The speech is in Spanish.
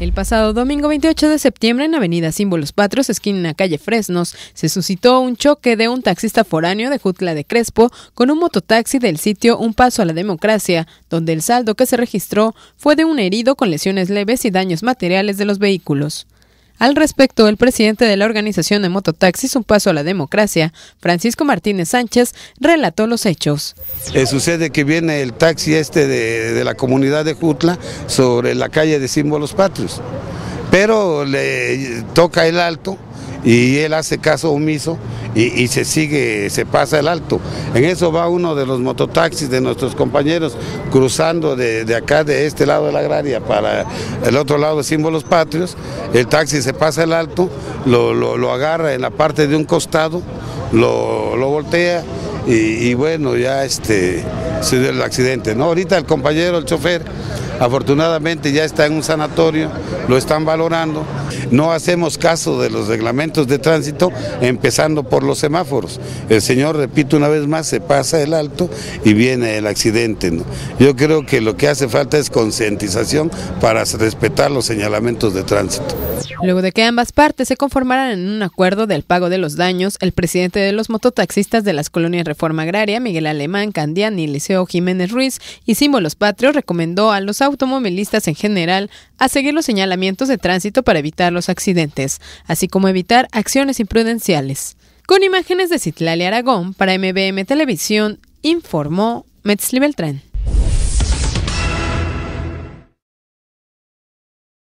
El pasado domingo 28 de septiembre en Avenida Símbolos Patrios, esquina calle Fresnos, se suscitó un choque de un taxista foráneo de Jutla de Crespo con un mototaxi del sitio Un Paso a la Democracia, donde el saldo que se registró fue de un herido con lesiones leves y daños materiales de los vehículos. Al respecto, el presidente de la organización de mototaxis Un Paso a la Democracia, Francisco Martínez Sánchez, relató los hechos. Sucede que viene el taxi de la comunidad de Jutla sobre la calle de Símbolos Patrios, pero le toca el alto y él hace caso omiso y se pasa el alto. En eso va uno de los mototaxis de nuestros compañeros cruzando de acá, de este lado de la agraria para el otro lado de Símbolos Patrios. El taxi se pasa el alto, lo agarra en la parte de un costado, lo voltea y bueno, ya se dio el accidente, ¿no? Ahorita el compañero, el chofer, afortunadamente ya está en un sanatorio, lo están valorando. No hacemos caso de los reglamentos de tránsito, empezando por los semáforos. El señor, repito una vez más, se pasa el alto y viene el accidente, ¿no? Yo creo que lo que hace falta es concientización para respetar los señalamientos de tránsito. Luego de que ambas partes se conformaran en un acuerdo del pago de los daños, el presidente de los mototaxistas de las colonias Reforma Agraria, Miguel Alemán, Candiani, Liceo Jiménez Ruiz y Símbolos Patrios, recomendó a los automovilistas en general a seguir los señalamientos de tránsito para evitar los accidentes, así como evitar acciones imprudenciales. Con imágenes de Citlali Aragón, para MBM Televisión, informó Metzli Beltrán.